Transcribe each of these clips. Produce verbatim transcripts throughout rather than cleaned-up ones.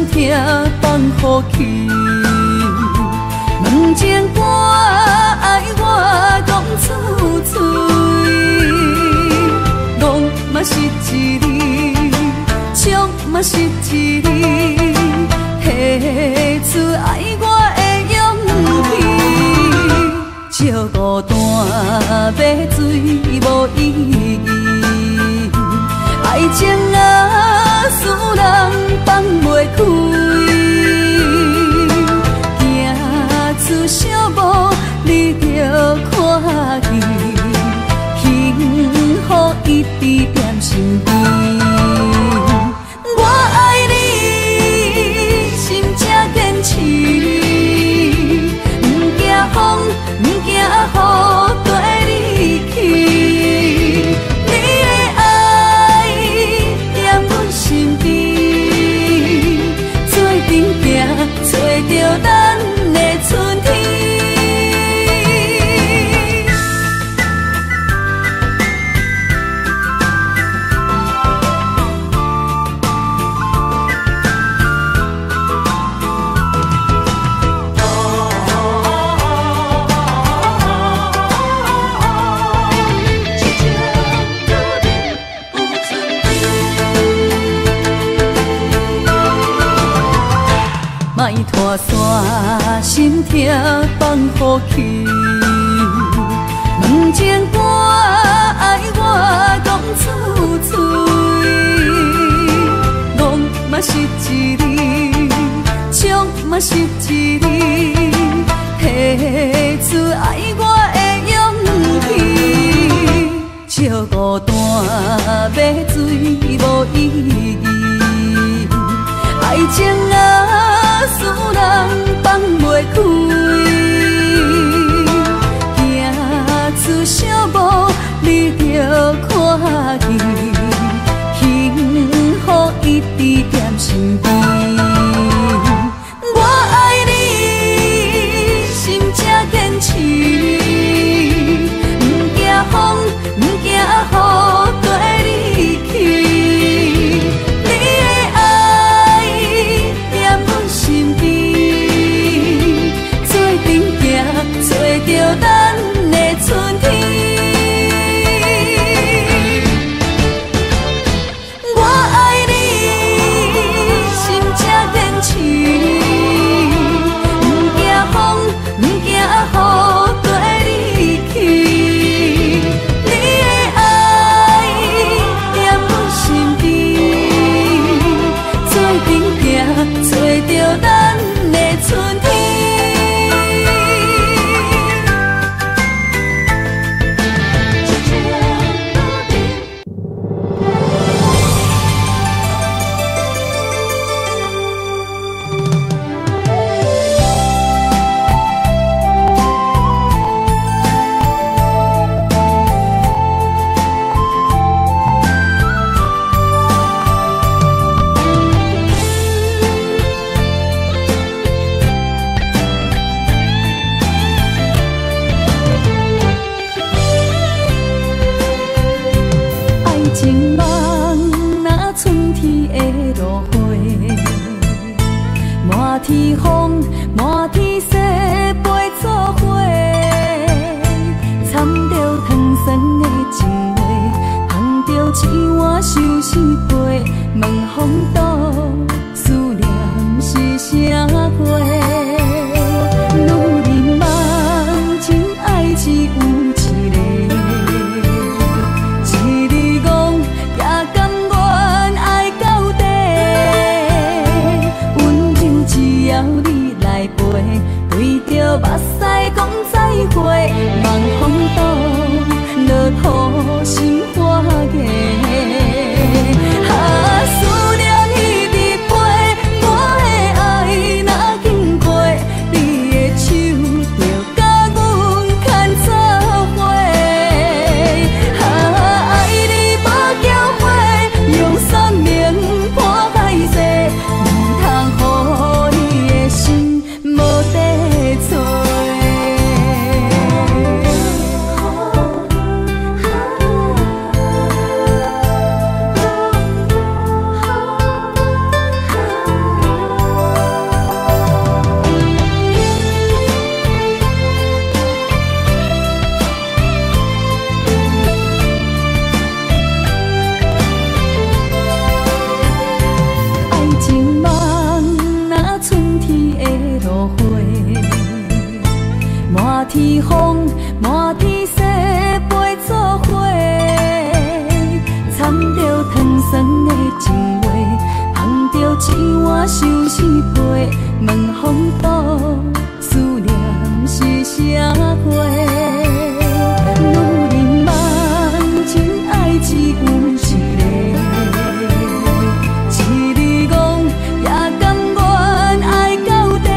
痛放乎去，问情歌爱我讲出嘴，戆嘛是一字，唱嘛是一字，提出爱我的勇气，笑孤单要水无意义，爱情啊使人放袂开，行出小步你着看见，幸福一直踮身边。我爱你，心正坚持，不惊风，不惊雨，跟你去。你的爱踮阮身边，做阵行，找着咱的春天。莫拖山，心痛放乎去，问情歌爱我讲出嘴，戆嘛是一字，唱嘛是一字，提出爱我的勇气，笑孤单要水无意义，爱情啊使人放袂开，行出小步你着看见，幸福一直踮身边。我爱你，心正坚持，不惊风，不惊雨，跟你去。你的爱踮阮身边，做阵行，找着咱的春天。我爱你，心正坚持，不惊风，不惊雨，跟你去。你的爱踮阮身边，做阵行，找着咱的春天。情梦那春天的落花，满天风，满天雪，陪做伙，掺着糖酸的情话，捧着一碗相思杯，问风度思念是啥货？女人梦情爱只有一个。对着目屎讲再会，望风度落雨心花芽。啊，思念一直陪，我的爱若经过，你的手着甲阮牵做伙。啊，爱你无缴费，用生命破海誓，唔通予你的心。无地找。 天风，满天雪，陪做伙。掺着糖酸的情话，捧着一碗相思杯，问风度思念是啥货？女人梦真爱只有一个，一字讲也甘愿爱到底，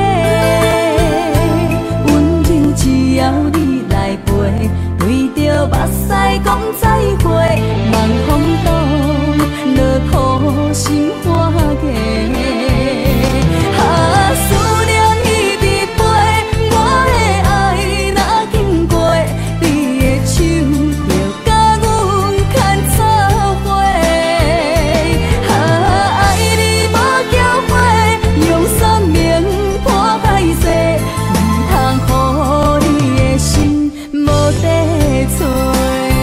温柔只要你来陪，对着目屎讲再会，望风度落土心花嫁。啊，思念一直飞，我的爱若经过，你的手就甲阮牵做伙。啊，爱你无缴费，用生命破歹势，唔通予你的心无地找。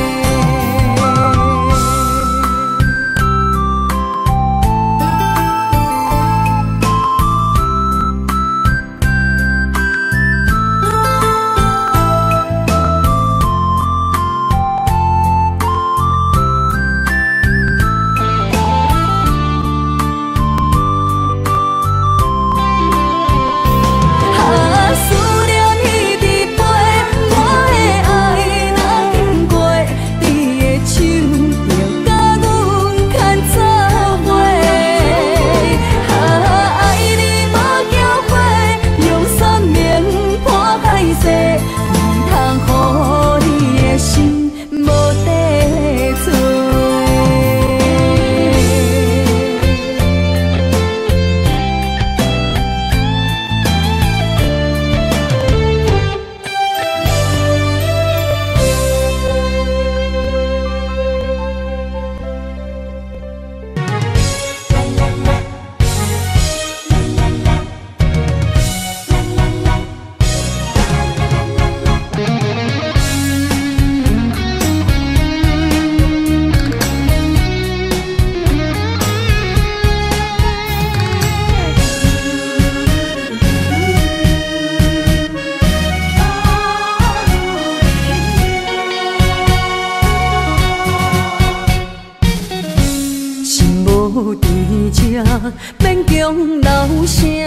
免强留声，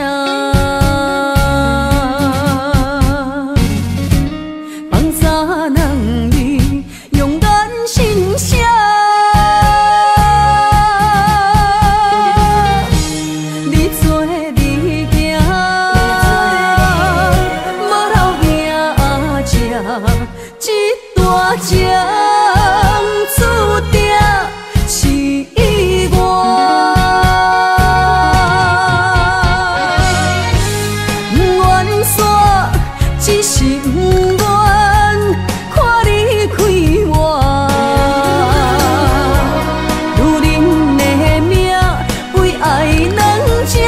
放下两字，用眼心写。你做你行，无留名食，一大情注定是意外。只是不愿看你开我，女人的命为爱两只，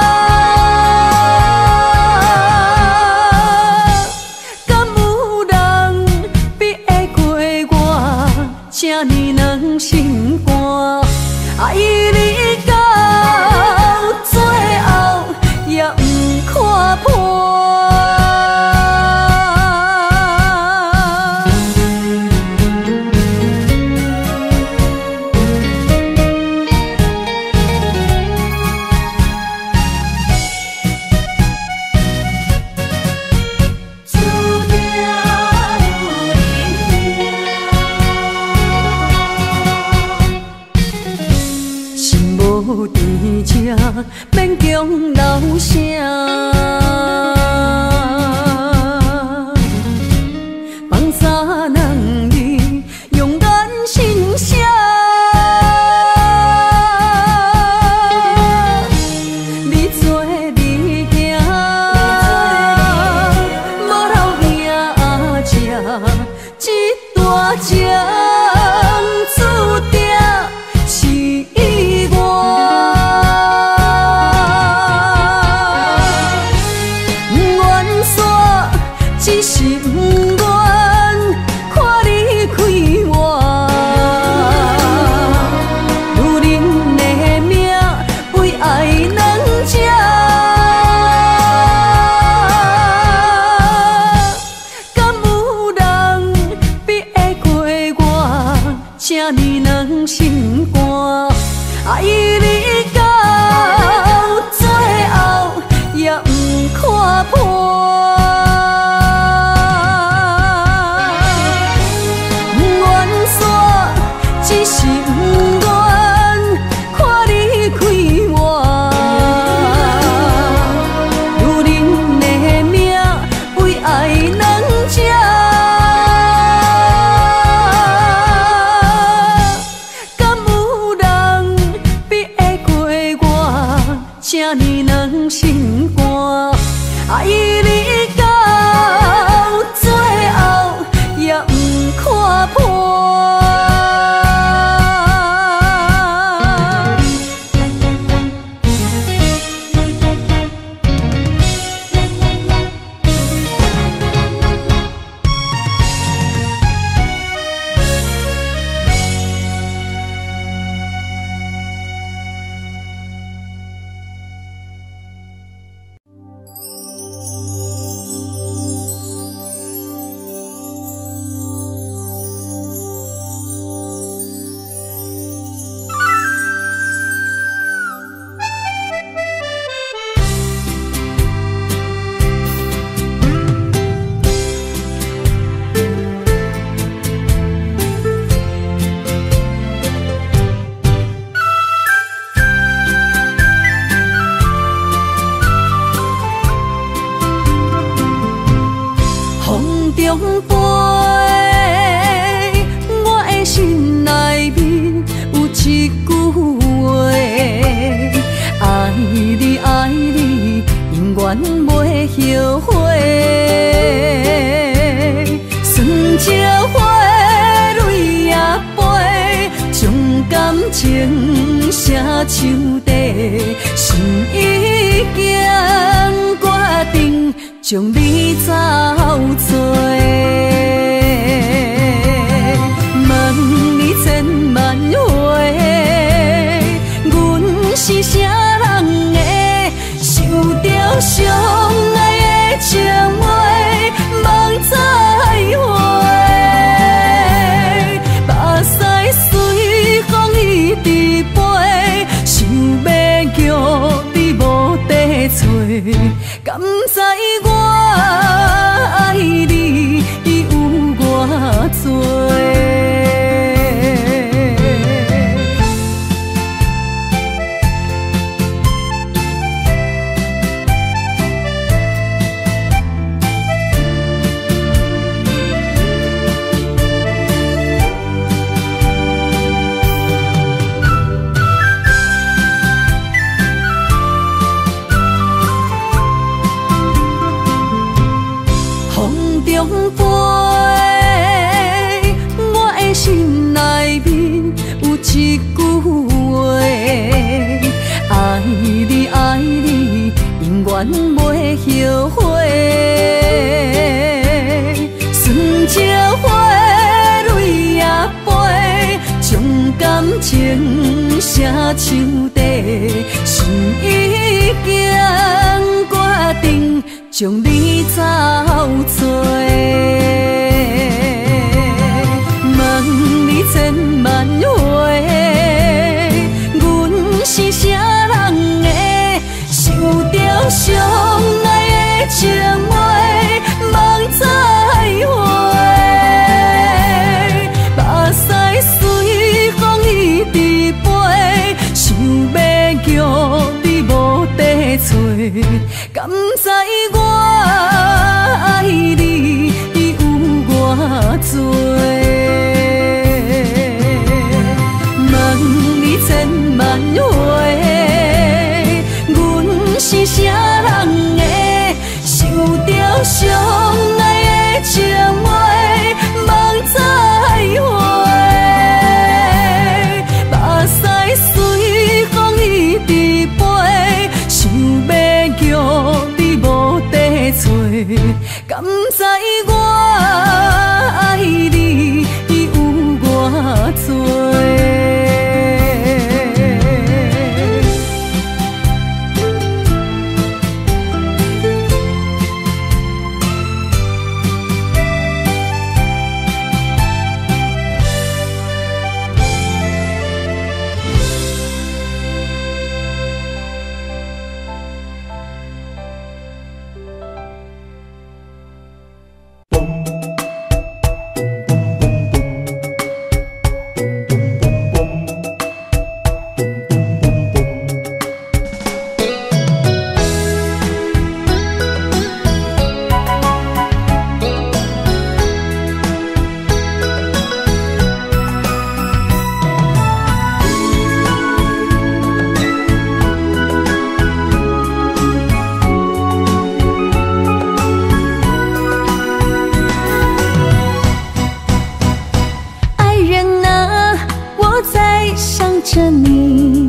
敢有人比会过我这呢软心肝？爱你到最后也不看破。无伫这，免强留声，放下两字，用眼心写。你做你行，无留名食，一大情注定是意外。 爱你到最后也不看破。后悔，酸椒花泪也飞，将感情写手底，心已经决定将你走做。问你千万回，阮是啥人的，受着伤爱的情话，望再会。目屎随风一直飞，想要叫你无地找，敢知我爱你有偌多？一句话，爱你爱你，永远袂后悔。酸椒花泪也飞，将感情写手底，心已经决定将你走做。问你千万回，阮是啥人的，受着伤爱的情话，望再会。目屎随风一直飞，想要叫你无地找，敢知我爱你有偌多？千万回，阮是啥人的，受着伤爱的情话，望再会。目屎随风一直飞，想要叫你无地着你。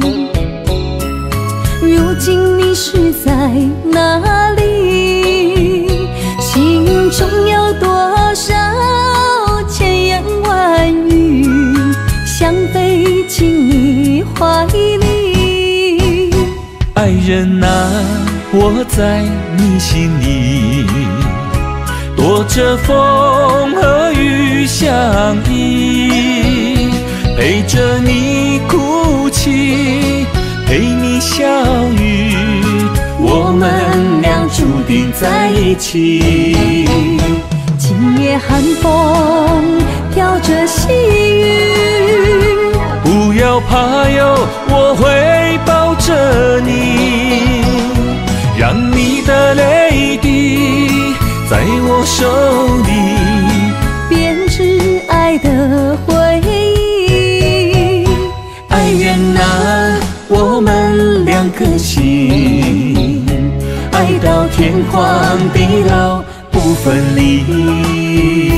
如今你是在哪里？心中有多少千言万语，想飞进你怀里。 爱人啊，我在你心里，躲着风和雨相依，陪着你哭泣，陪你笑语，我们俩注定在一起。 今夜寒风飘着细雨， 不要怕哟，我会抱着你，让你的泪滴在我手里编织爱的回忆。 爱人啊，我们两颗心，爱到天荒地老不分离。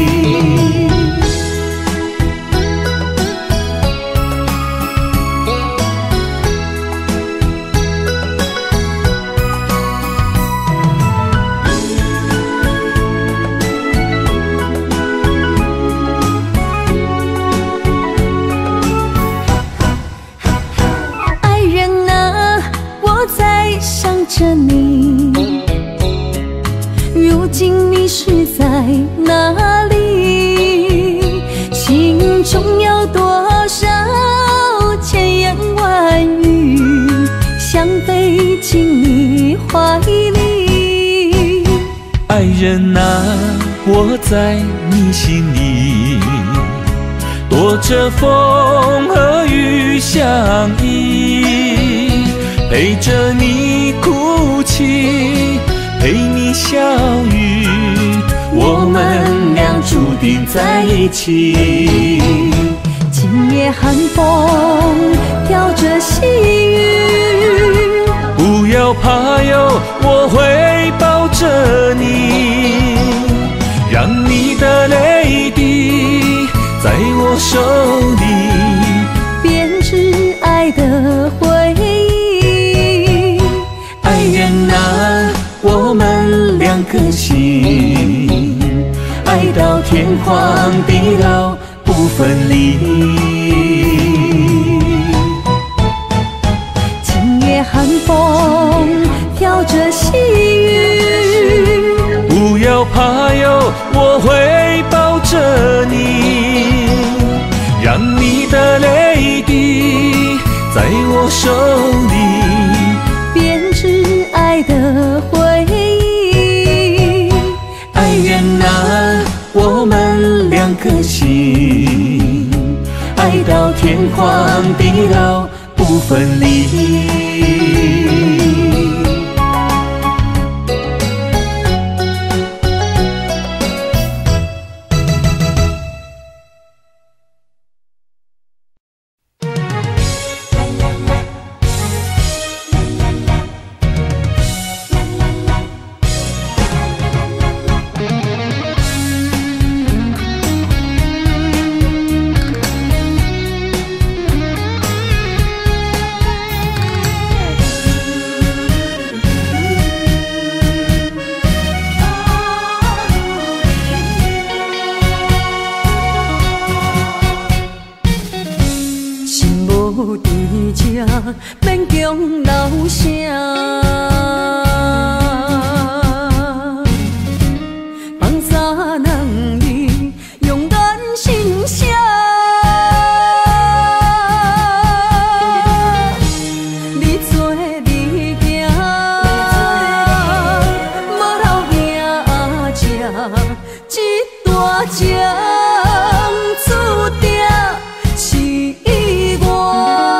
着你，如今你是在哪里？心中有多少千言万语，想飞进你怀里。 爱人啊，我在你心里，躲着风和雨相依，陪着你哭泣，陪你笑语，我们俩注定在一起。 今夜寒风飘着细雨， 不要怕哟，我会抱着你，让你的泪滴在我手里编织爱的回忆。 爱人啊，我们两颗心，爱到天荒地老不分离。 今夜寒风飘着细雨， 不要怕哟，我会抱着你，让你的泪滴在我手里编织爱的回忆。 爱人啊，我们两颗心，爱到天荒地老不分离。 免强留声，放洒两字，用眼心声。你做你行，无头行吃一大江，注定是我。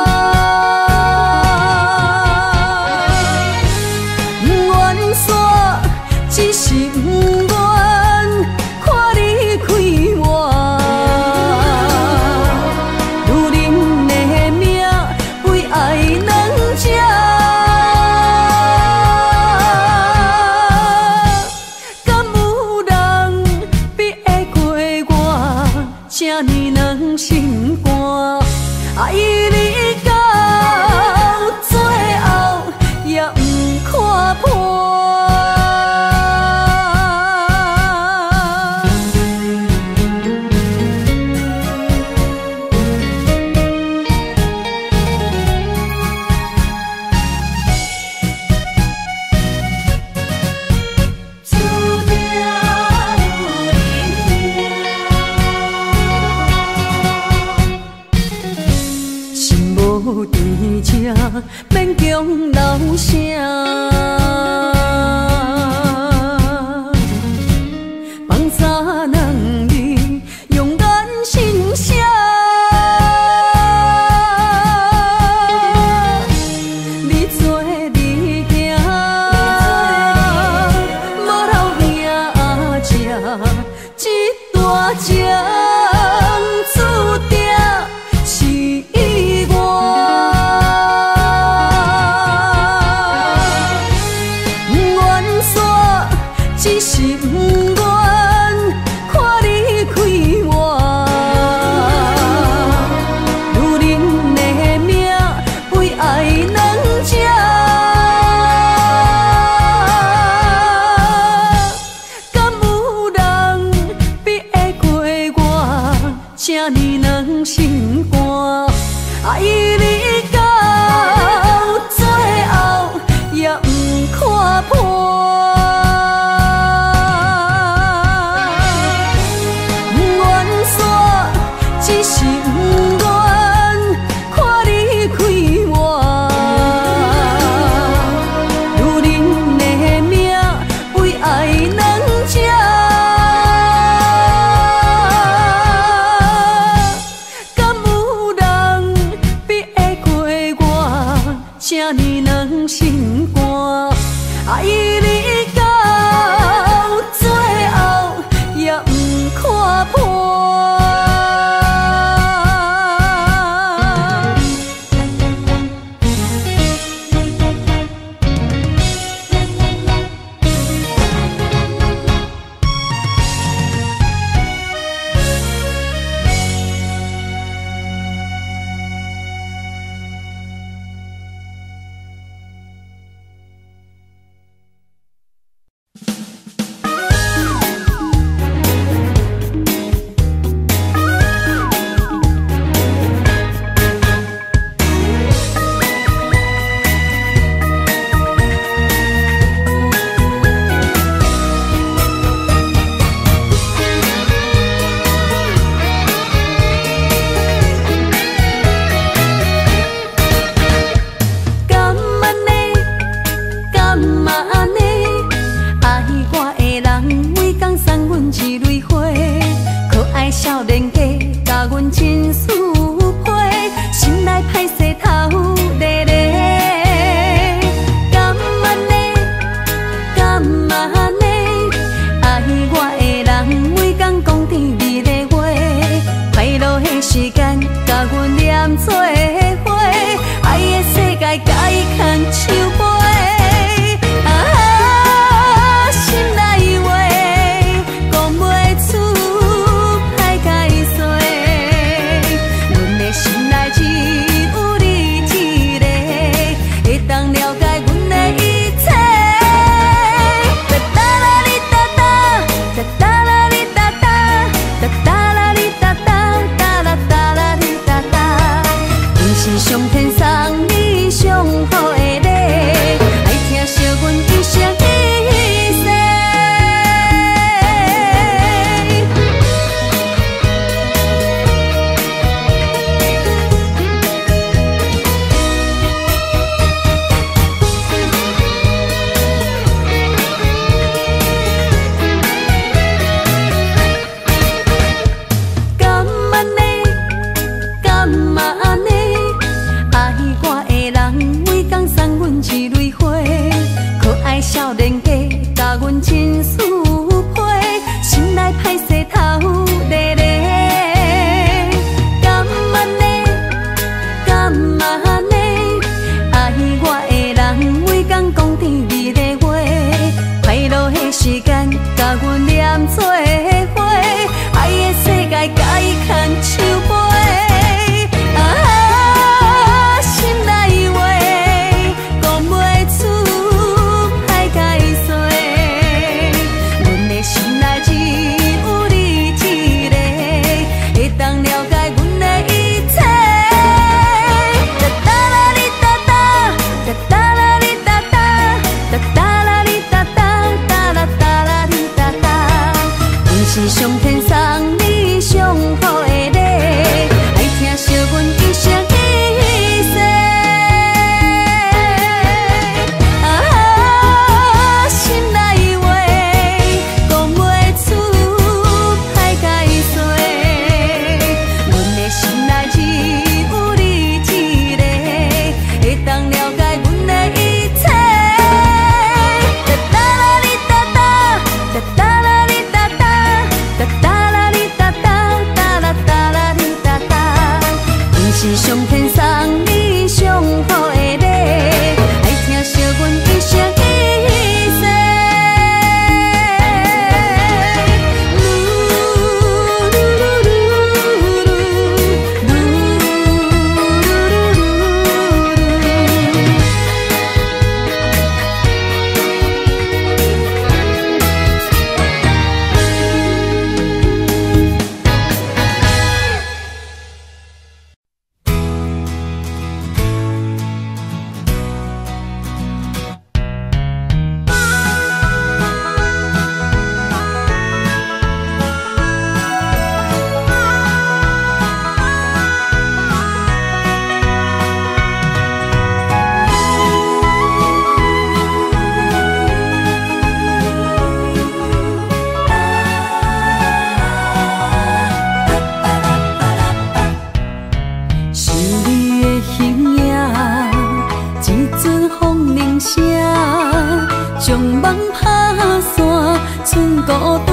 这呢软心肝，爱你到。 免强留声。放洒两字，用眼神写。你做你行，无老兄阿姐，这大情注定是意外。愿煞只是不愿看你开我，女人的命为爱两者，敢有人比会过我这呢软心肝？爱你到最后也不看破。愿煞只是不愿看你开我，女人的命为爱两者，敢有人比会过我这呢软心肝？爱你到最后也不看破。少年家，甲阮真输配，心内歹势头咧咧。甘安尼，甘安尼，爱我的人每工讲甜蜜的话，快乐的时间甲阮黏做伙，爱的世界甲伊牵手背。上天送你上好的礼，爱听惜阮一生一世。甘安尼，甘安尼。爱我的人，每工送阮一蕊花，可爱少年家，甲阮真输配，心内歹势头咧咧。甘安尼，甘安尼，爱我的人，每工讲甜蜜的话，快乐的时间甲阮黏做伙，爱的世界甲伊牵手背。是上天送你上好的礼，爱听惜阮一生一世。 剩孤单。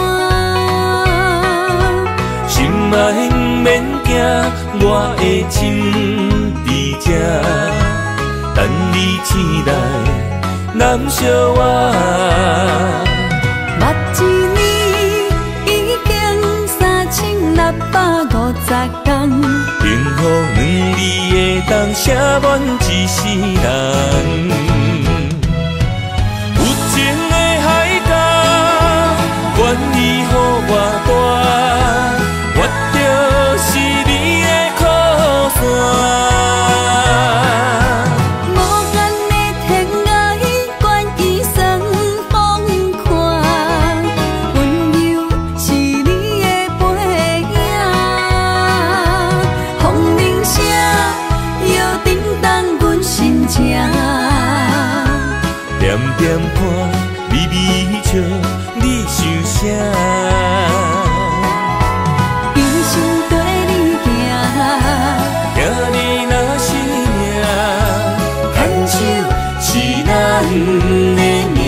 心爱免惊，我的心伫这，等你醒来，难相偎。 目一年已经三千六百五十天， 幸福两字会当写满一世人。有情的海角，愿意予我带，我就是你的靠山。点点看，微微笑，你想啥？ 一生跟你行， 行你若是命，牵手是咱的命。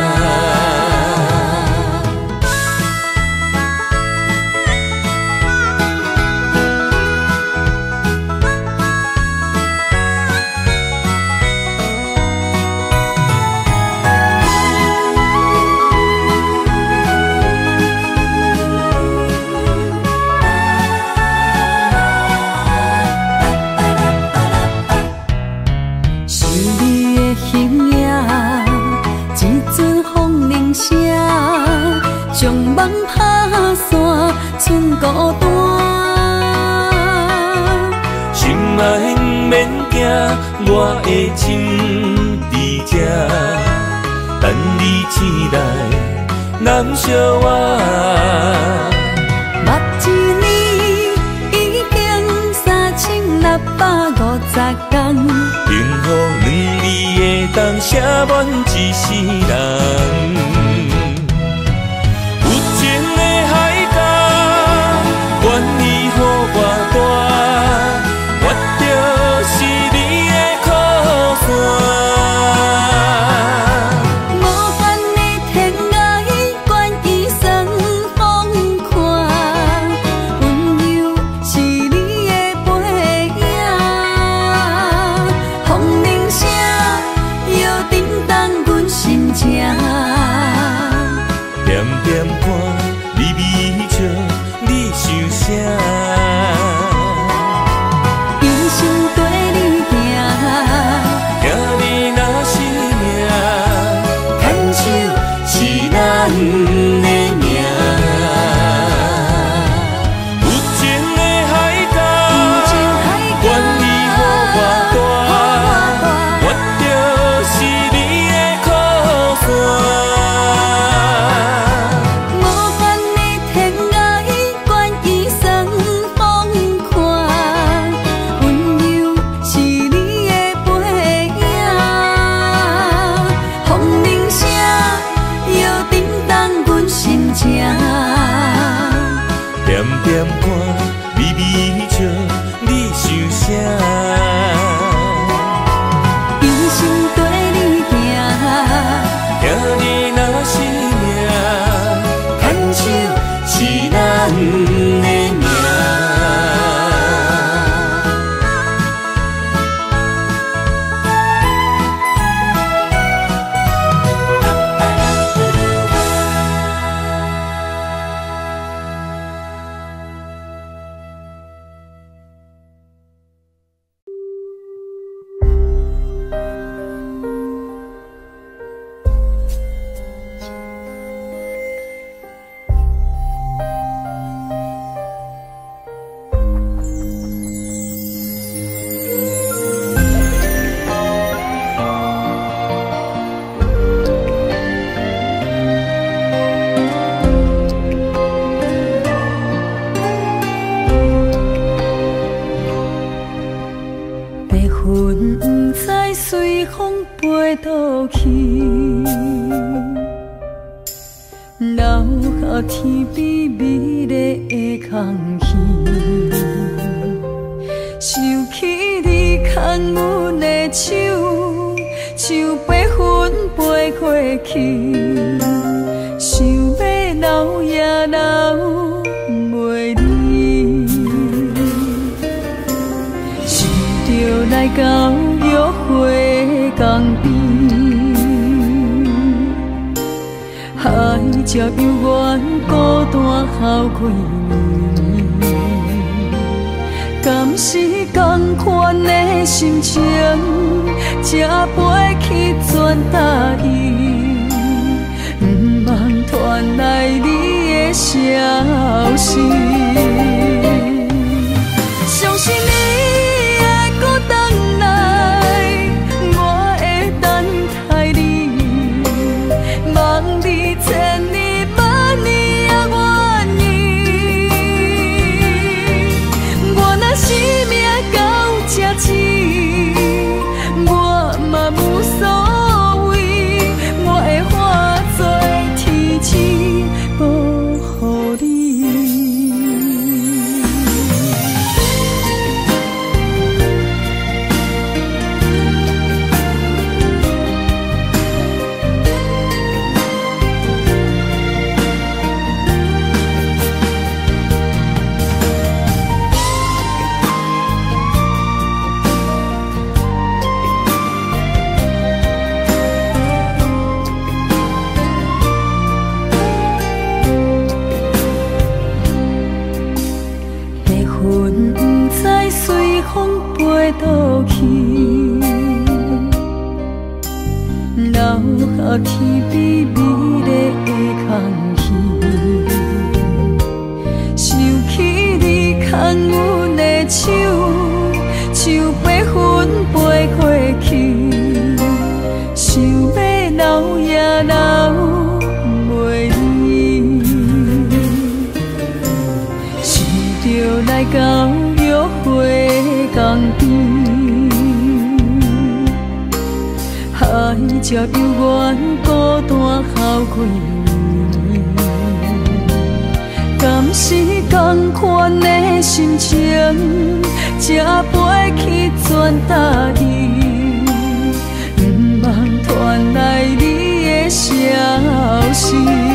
将梦打散，剩孤单。 心爱免惊，我的心伫这，等你醒来，难相偎。 目一年已经三千六百五十天， 幸福两字会当写满一世人。点看，微微笑，你想啥？ 一生跟你行， 行你若是命，牵手是咱的命。有情的海角，愿意予我带，我就是你的靠山。点点看，微微笑，你想啥？ 一生跟你行， 行你若是命，牵手是咱的命。飞倒去，留下天边美丽的空气，想起你牵阮的手，像白云飞过去，想。 爱才犹原孤单孝几年，敢是同款的心情，才飞去全答应，不望传来你的消息。相信你会搁回来，我会等待你，望你千年万年也愿意。我若生命到这止，我嘛无所谓，我会化作天使保护你。飞倒去，留下天边美丽的空气，想起你牵阮的手，像白云飞过去，想要留也留袂离，是着来到约会工边，爱才犹原孤单孝几年，敢是同款的心情，才飞去全答应，不望传来你的消息。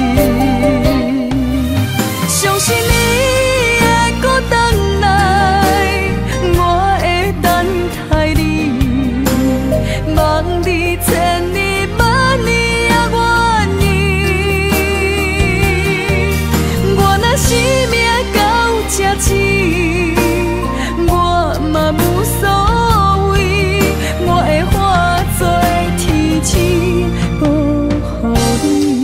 相信你会搁回来，我会等待你，望你千年万年也愿意。我若生命到这止，我嘛无所谓，我会化作天使保护你。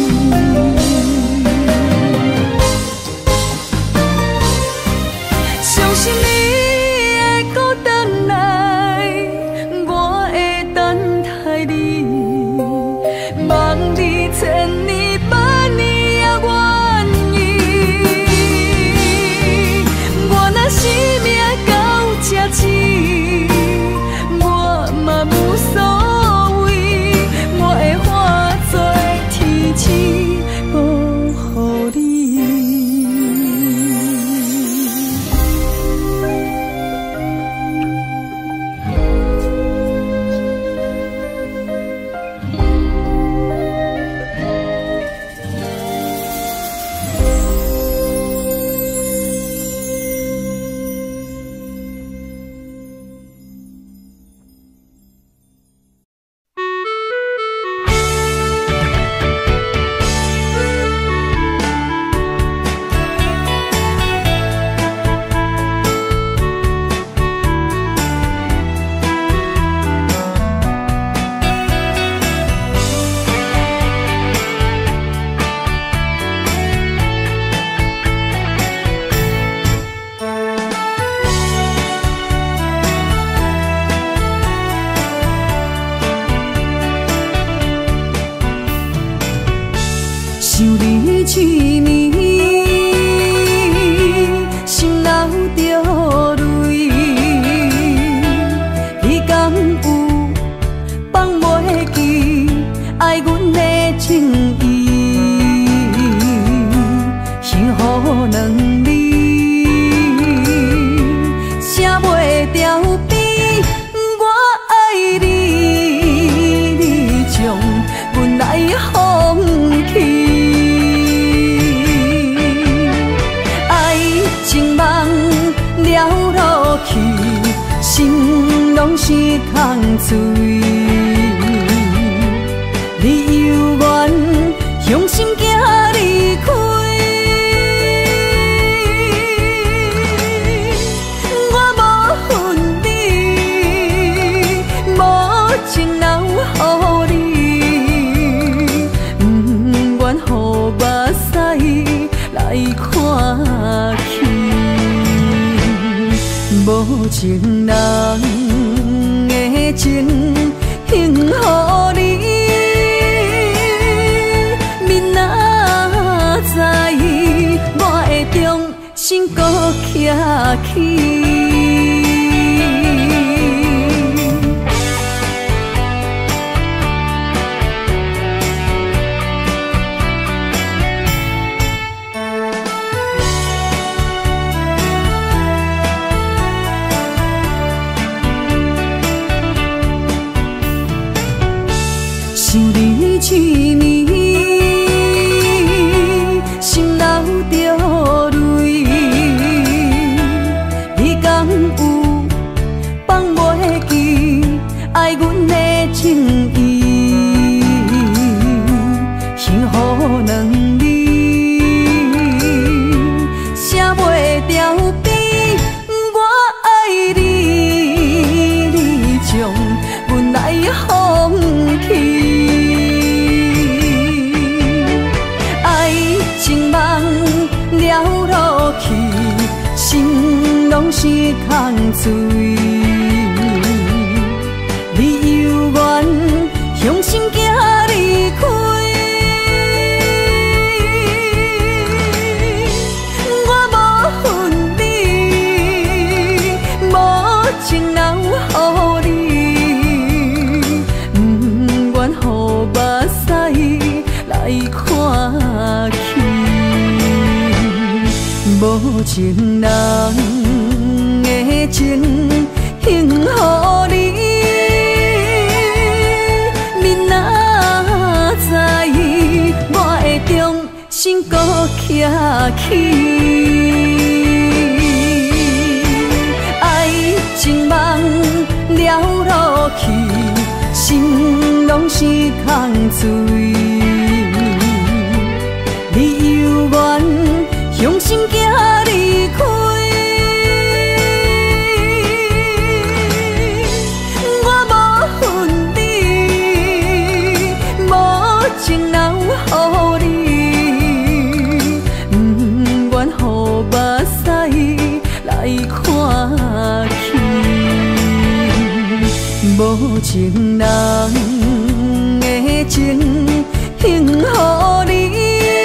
相信你会搁回来，我会等待你，望你千年万年也愿意。我若生命到这止，我嘛无所谓，我会化作天使保护你。想你一年，心流着泪。你敢有放袂记爱阮的情意？幸福两字，写袂掉边。我爱你，你将阮来放弃。了落去，心拢是空碎。你犹原用心情人的情献予你，明仔载我会重新搁徛起。想你一年，心流着泪。你敢有放袂记爱阮的情意？幸福两字写袂掉笔，我爱你，你将阮来放弃。了落去，心拢是空水。你犹原向心行离开，我无恨你，无情留予你，不愿予目屎来看去。无情人的情献予你，明仔载我会重新搁徛起。爱情梦了落去，心拢是空水。你犹原向心行离开，我无恨你，无情留予你，不愿予目屎来看去。无情人的情献予你。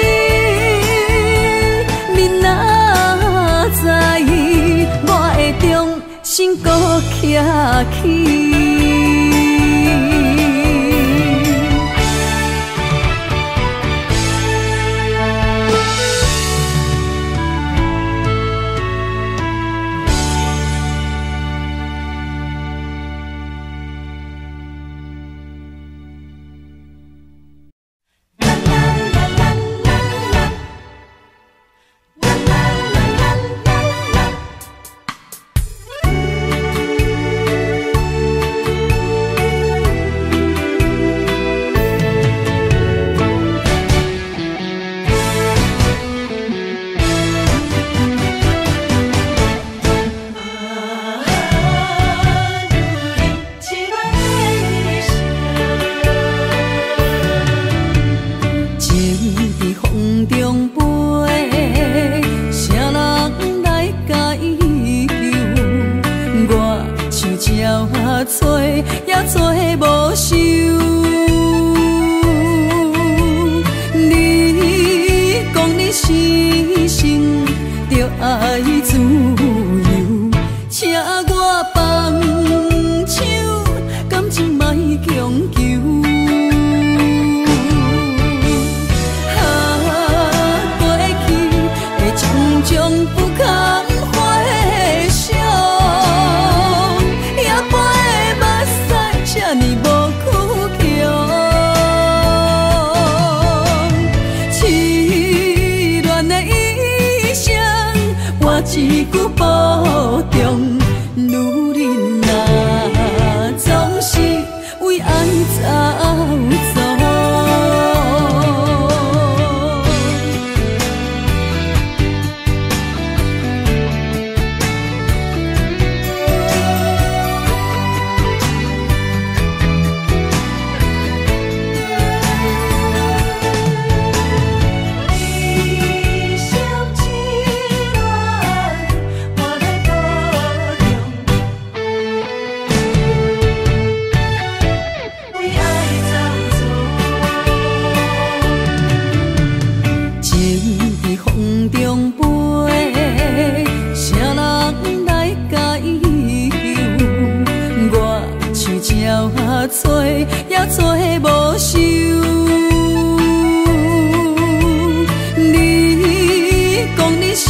我会重新搁徛起。一句保重，女人啊，总是为爱走走。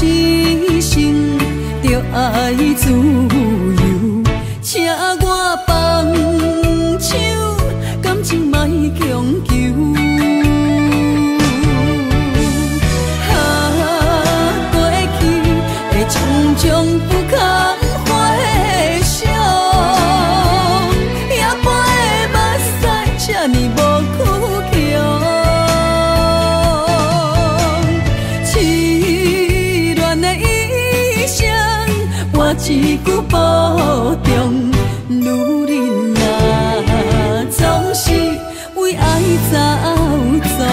一生着爱自由，请我放手，感情莫强求。啊，过去的种种不堪回想，也陪目屎这呢无苦强。痴恋的一生，我一句保重。女人啊，总是为爱走走。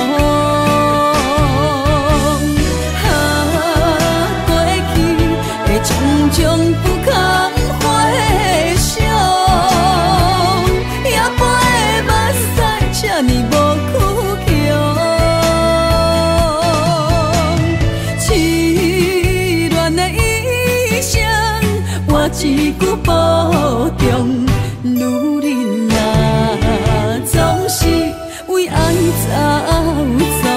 啊，过去的种种不堪回想，也陪目屎这呢无苦强。痴恋的一生，我一句保重。女人啊，总是为爱走走。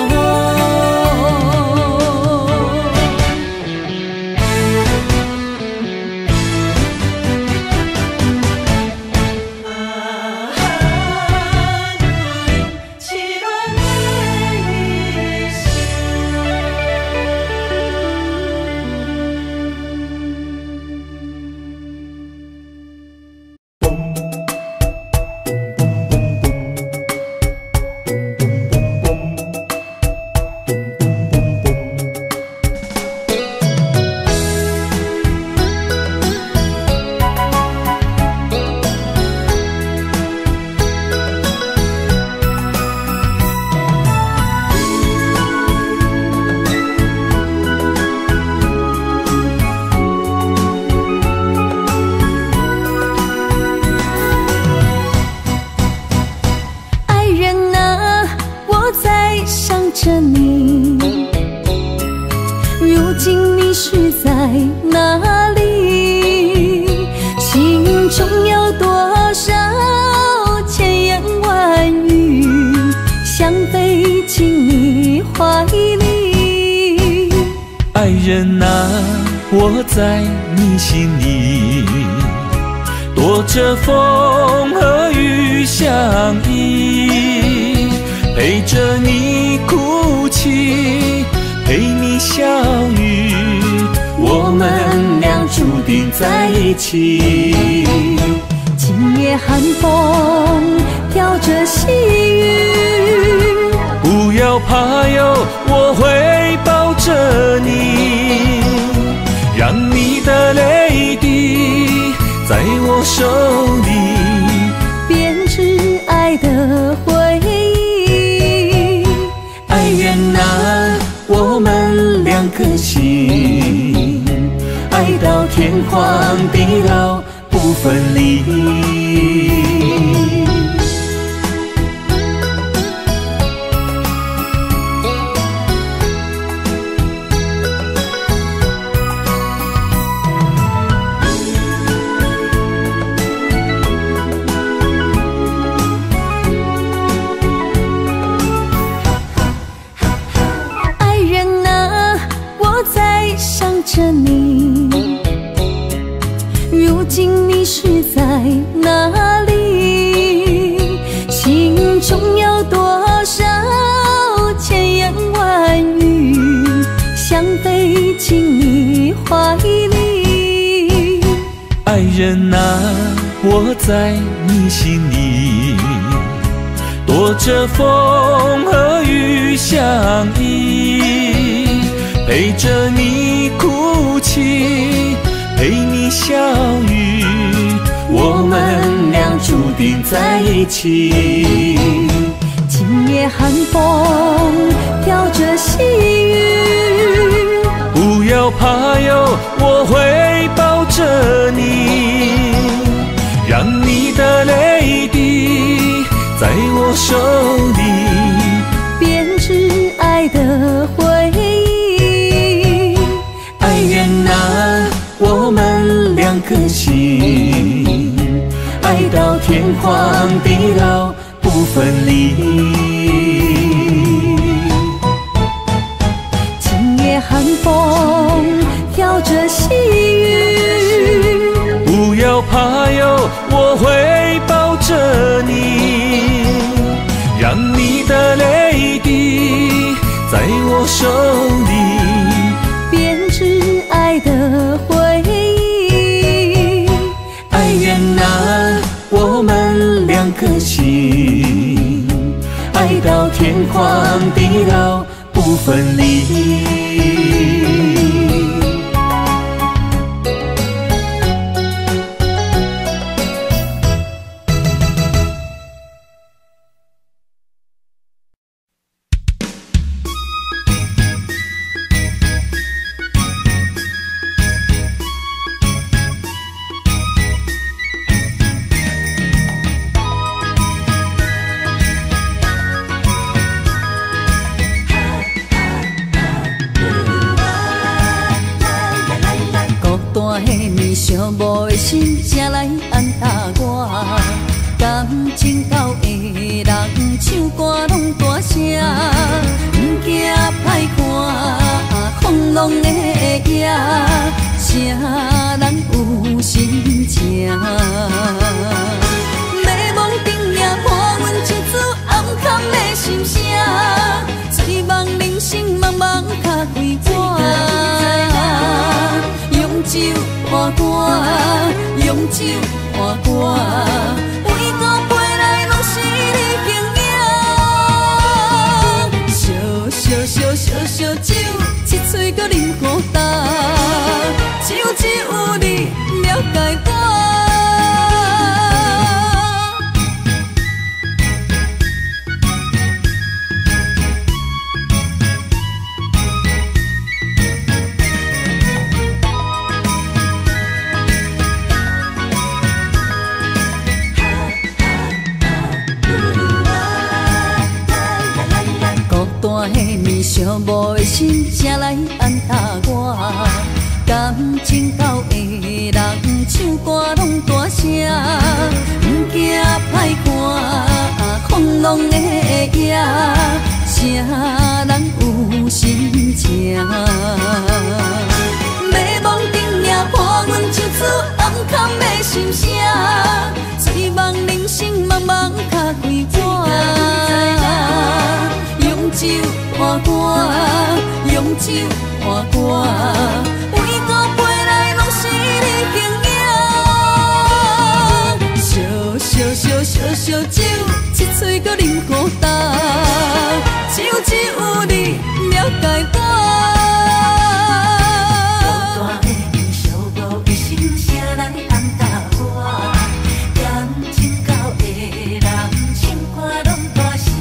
着你，如今你是在哪里？心中有多少千言万语，想飞进你怀里。 爱人啊，我在你心里，躲着风和雨相依，陪着你哭泣，陪你笑语，我们俩注定在一起。 今夜寒风飘着细雨， 不要怕哟，我会抱着你，让你的泪滴在我手里编织爱的回忆。 爱人啊，我们两颗心，爱到天荒地老不分离。着你，如今你是在哪里？心中有多少千言万语，想飞进你怀里。爱人啊，我在你心里，躲着风和雨相依，陪着你哭泣，陪你笑语，我们俩注定在一起。 今夜寒风飘着细雨， 不要怕哟，我会抱着你，让你的泪滴在我手里编织爱的回忆。 爱人啊，我们两颗心，爱到天荒地老不分离。 今夜寒风保守你， 编织爱的回忆。 爱愿啊，我们两颗心，爱到天荒地老不分离。 寂寞的心，才来安踏我。感情到的人唱歌拢大声，不惊歹看，风浪的夜，啥人有心情？迷惘顶也看阮一组暗藏的心声，醉梦人生茫茫脚几我。用酒换歌，用酒换歌，每个杯内拢是你形影。烧烧烧烧烧酒，一嘴搁啉孤单，只有只有你了解我。寂寞的心，才来安踏我。感情到的人唱歌拢大声，不惊歹看，风浪的夜，啥人有心情？迷惘顶也看阮一组暗藏的心声，醉梦人生茫茫脚几我。用酒换歌，用酒换歌，每个杯内拢是你形影。烧烧烧烧烧酒，一嘴搁啉孤单，只有只有你了解我。孤单的面，寂寞的心，谁来安踏我？感情到的人，唱歌拢大声。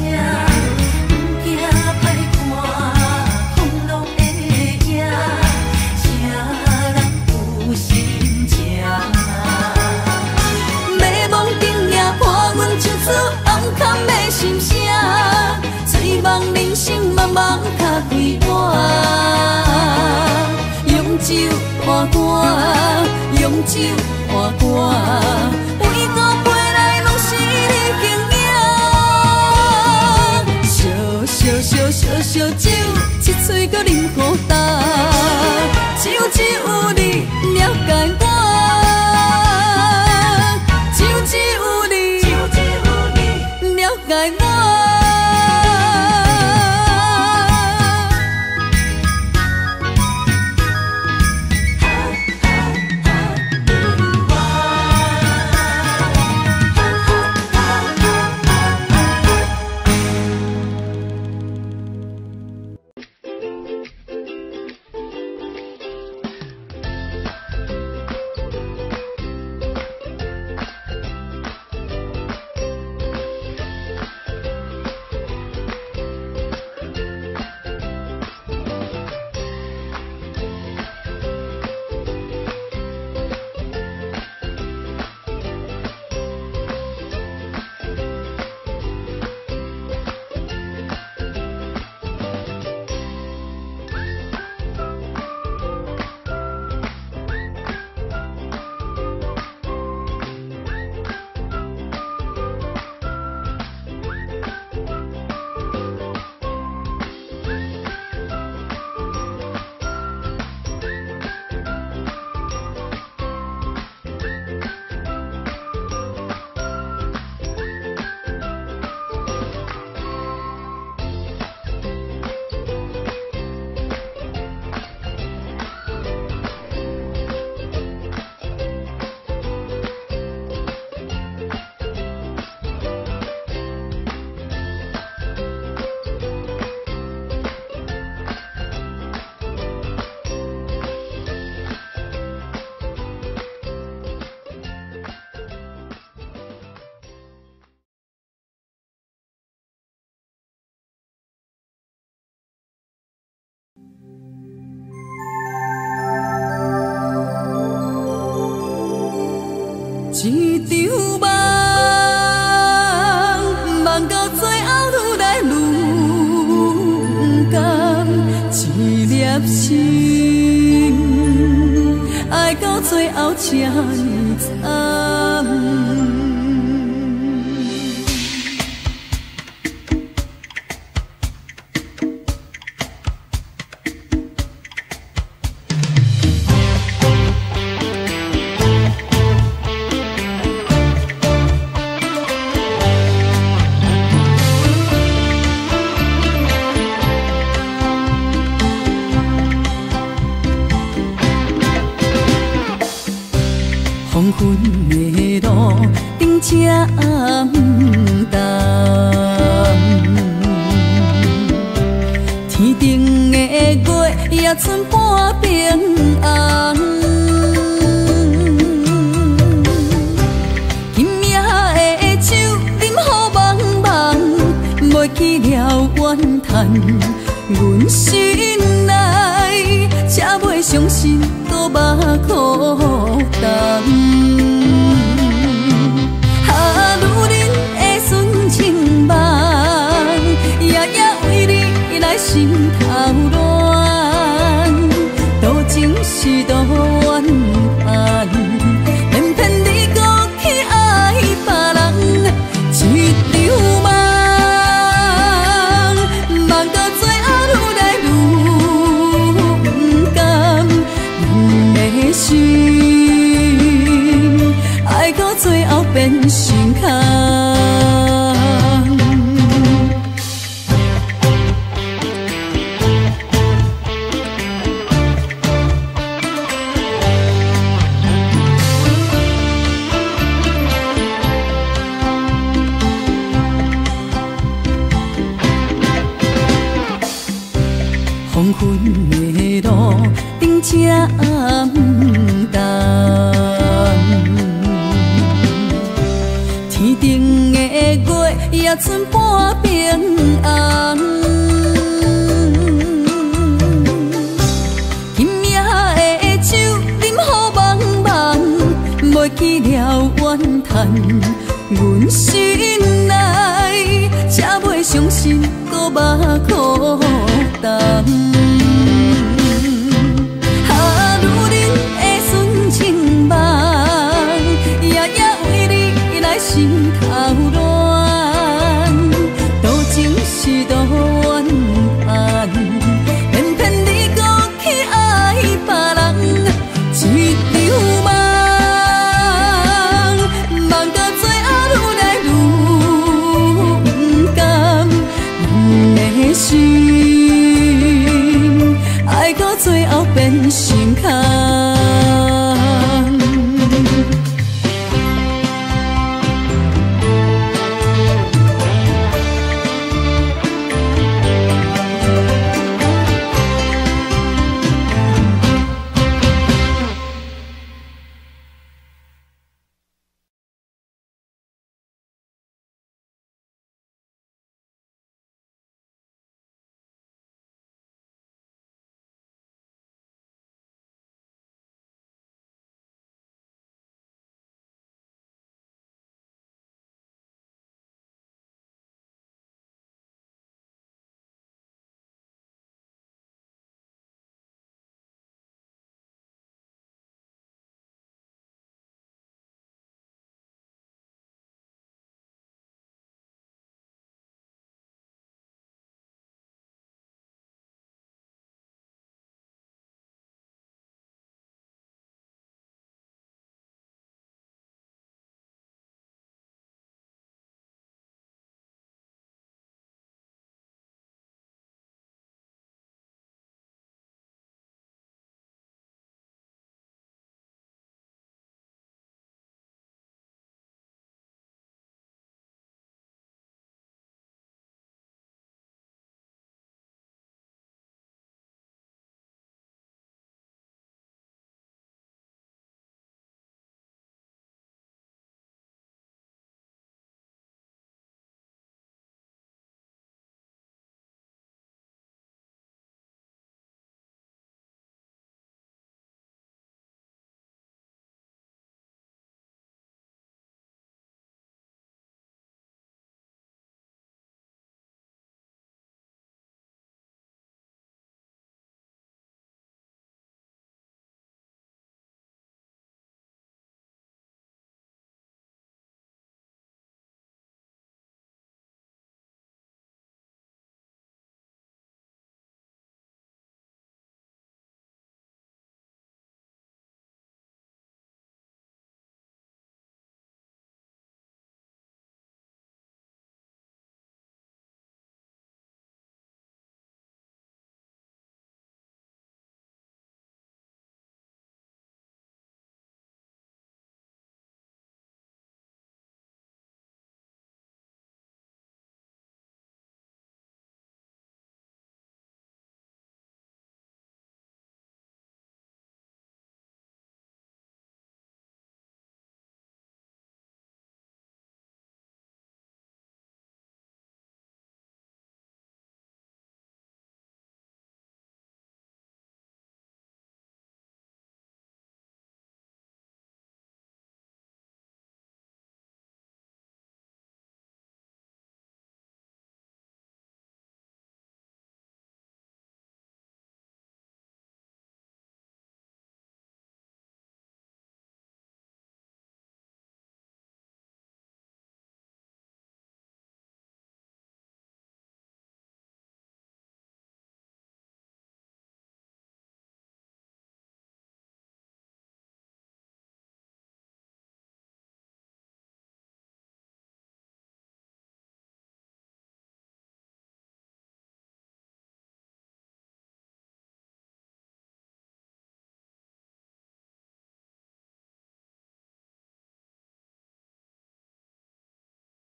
心声，醉梦人生茫茫脚几我。用酒换歌，用酒换歌，每个杯内拢是你形影。烧烧烧烧烧酒，一嘴搁啉孤单，只有只有你了解我。只有只有你。了解我。 到最后这呢惨。黄昏的路，顶车暗淡，天顶的月也剩半边红。今夜的酒饮好茫茫，袂记了怨叹，阮心内才袂伤心，搁目苦淡。哈，女人的纯情梦，夜夜为你来心头乱，多情是多怨叹，偏偏你搁去爱别人，一场梦，梦到最后愈来愈不甘，阮的心。爱到最后变心空，黄昏的路，顶车暗淡。天顶的月也剩半边红，今夜的酒饮好茫茫，袂记了怨叹，阮心内才袂伤心，搁目苦淡。哈，女人的纯情梦，夜夜为你来心头乱，多情是多怨叹，偏偏你搁去爱别人，一场梦，梦到最后愈来愈不甘，阮的心爱到最后变心空。